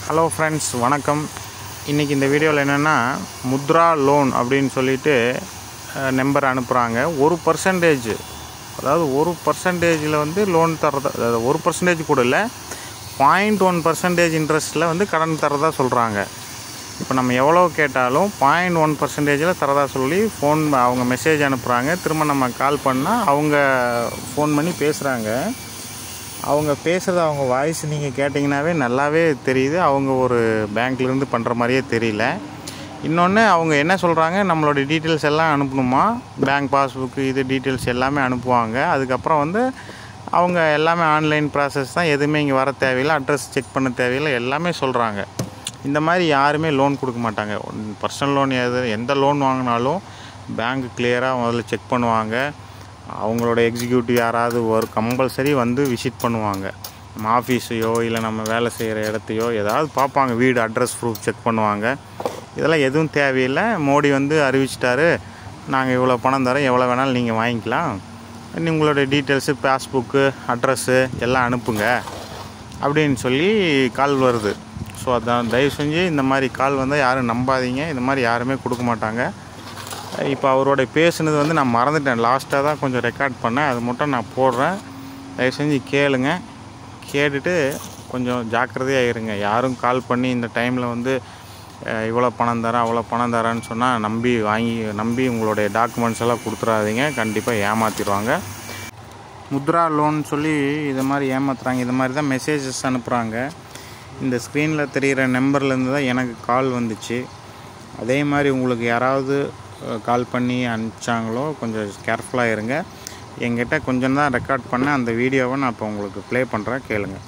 Hello friends, வணக்கம். இன்றைக்கி இந்த வீடியோவில் என்னென்னா, முத்ரா லோன் அப்படின்னு சொல்லிட்டு நம்பர் அனுப்புகிறாங்க. 1%, அதாவது 1%ல் வந்து லோன் தரதா, அதாவது 1% கூட இல்லை, 0.1% இன்ட்ரெஸ்ட்டில் வந்து கடன் தரதா சொல்கிறாங்க. இப்போ நம்ம எவ்வளோ கேட்டாலும் 0.1%ல் தரதா சொல்லி அவங்க மெசேஜ் அனுப்புகிறாங்க. திரும்ப நம்ம கால் பண்ணால் அவங்க ஃபோன் பண்ணி பேசுகிறாங்க. அவங்க பேசுகிறது, அவங்க வாய்ஸ் நீங்கள் கேட்டிங்கனாவே நல்லாவே தெரியுது. அவங்க ஒரு பேங்க்லேருந்து பண்ணுற மாதிரியே தெரியல. இன்னொன்று, அவங்க என்ன சொல்கிறாங்க, நம்மளோட டீட்டெயில்ஸ் எல்லாம் அனுப்பணுமா, பேங்க் பாஸ்புக்கு இது டீட்டெயில்ஸ் எல்லாமே அனுப்புவாங்க. அதுக்கப்புறம் வந்து அவங்க எல்லாமே ஆன்லைன் ப்ராசஸ் தான், எதுவுமே இங்கே வர தேவையில்லை, அட்ரஸ் செக் பண்ண தேவையில்லை, எல்லாமே சொல்கிறாங்க. இந்த மாதிரி யாருமே லோன் கொடுக்க மாட்டாங்க. பர்சனல் லோன் எந்த லோன் வாங்கினாலும் பேங்க் கிளியராக முதல்ல செக் பண்ணுவாங்க. அவங்களோட எக்ஸிக்யூட்டிவ் யாராவது ஒரு கம்பல்சரி வந்து விசிட் பண்ணுவாங்க. நம்ம ஆஃபீஸையோ இல்லை நம்ம வேலை செய்கிற இடத்தையோ ஏதாவது பார்ப்பாங்க. வீடு அட்ரஸ் ப்ரூஃப் செக் பண்ணுவாங்க. இதெல்லாம் எதுவும் தேவையில்லை. மோடி வந்து அறிவிச்சிட்டாரு, நாங்கள் இவ்வளோ பணம் தரோம், எவ்வளோ வேணாலும் நீங்கள் வாங்கிக்கலாம், உங்களோட டீட்டெயில்ஸு, பாஸ்புக்கு, அட்ரஸ்ஸு எல்லாம் அனுப்புங்க அப்படின்னு சொல்லி கால் வருது. ஸோ அதான், தயவு செஞ்சு இந்த மாதிரி கால் வந்தால் யாரும் நம்பாதீங்க. இந்த மாதிரி யாருமே கொடுக்க மாட்டாங்க. இப்போ அவரோட பேசுனது வந்து நான் மறந்துட்டேன். லாஸ்ட்டாக தான் கொஞ்சம் ரெக்கார்ட் பண்ணேன், அது மட்டும் நான் போடுறேன். தயவு செஞ்சு கேளுங்க. கேட்டுட்டு கொஞ்சம் ஜாக்கிரதையாக இருங்க. யாரும் கால் பண்ணி இந்த டைமில் வந்து இவ்வளோ பணம் தரேன் அவ்வளோ பணம் தரேன்னு சொன்னால் நம்பி உங்களுடைய டாக்குமெண்ட்ஸ் எல்லாம் கொடுத்துடாதீங்க. கண்டிப்பாக ஏமாற்றிடுவாங்க. முத்ரா லோன் சொல்லி இதை மாதிரி ஏமாத்துறாங்க. இது மாதிரி தான் மெசேஜஸ் அனுப்புகிறாங்க. இந்த ஸ்க்ரீனில் தெரிகிற நம்பர்லேருந்து தான் எனக்கு கால் வந்துச்சு. அதே மாதிரி உங்களுக்கு யாராவது கால் பண்ணி அனுப்பிச்சாங்களோ கொஞ்சம் கேர்ஃபுல்லாக இருங்க. என்கிட்ட கொஞ்சம் தான் ரெக்கார்ட் பண்ணேன். அந்த வீடியோவை நான் இப்போ உங்களுக்கு ப்ளே பண்ணுறேன், கேளுங்க.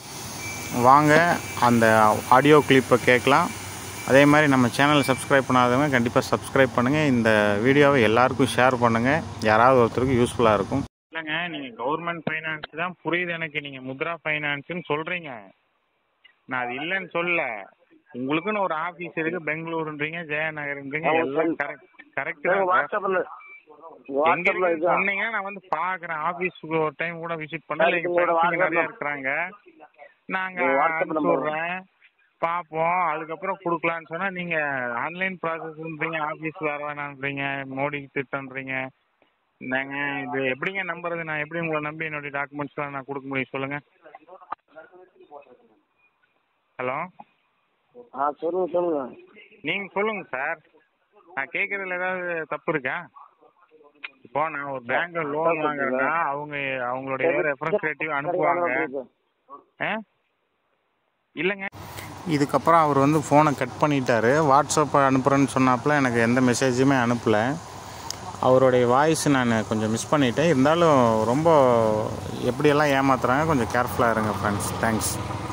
வாங்க அந்த ஆடியோ கிளிப்பை கேட்கலாம். அதே மாதிரி நம்ம சேனலை சப்ஸ்கிரைப் பண்ணாதவங்க கண்டிப்பாக சப்ஸ்கிரைப் பண்ணுங்கள். இந்த வீடியோவை எல்லாருக்கும் ஷேர் பண்ணுங்கள். யாராவது ஒருத்தருக்கு யூஸ்ஃபுல்லாக இருக்கும். இல்லைங்க, நீங்கள் கவர்மெண்ட் ஃபைனான்ஸ் தான் புரியுது எனக்கு. நீங்கள் முத்ரா ஃபைனான்ஸுன்னு சொல்கிறீங்க, நான் அது இல்லைன்னு சொல்ல. உங்களுக்குன்னு ஒரு ஆஃபீஸ் இருக்குது, பெங்களூருன்றீங்க, ஜெயநகர்ன்றீங்க, எல்லாம் கரெக்ட் சொன்னீங்க. நான் வந்து பார்க்குறேன், ஆஃபீஸுக்கு ஒரு டைம் கூட விசிட் பண்ணல. நிறையா இருக்கிறாங்க, நாங்கள் அனுப்பிச்சுட்றேன், பார்ப்போம், அதுக்கப்புறம் கொடுக்கலான்னு சொன்னால் நீங்கள் ஆன்லைன் ப்ராசஸ்ன்றீங்க, ஆஃபீஸ் வேறு வேணான்றீங்க, மோடி திட்டன்றீங்க. என்னங்க இது, எப்படிங்க நம்புறது? நான் எப்படி உங்களை நம்பி என்னுடைய டாக்குமெண்ட்ஸ்லாம் நான் கொடுக்க முடியும் சொல்லுங்கள்? ஹலோ, சொல்லுங்க. நீங்கள் சொல்லுங்கள் சார். நான் கேட்குறதுல ஏதாவது தப்பு இருக்கா? இப்போ நான் ஒரு பேங்க்ல லோன் வாங்குறேன்னா அவங்களுடைய ரெப்ரசன்டேட்டிவ் அனுப்புவாங்க. இல்லைங்க, இதுக்கப்புறம் அவர் வந்து ஃபோனை கட் பண்ணிட்டாரு. வாட்ஸ்அப்பை அனுப்புகிறேன்னு சொன்னாப்புல எனக்கு எந்த மெசேஜுமே அனுப்பலை. அவருடைய வாய்ஸ் நான் கொஞ்சம் மிஸ் பண்ணிட்டேன். இருந்தாலும் ரொம்ப எப்படியெல்லாம் ஏமாத்துறாங்க, கொஞ்சம் கேர்ஃபுல்லாக இருங்க ஃப்ரெண்ட்ஸ். தேங்க்ஸ்.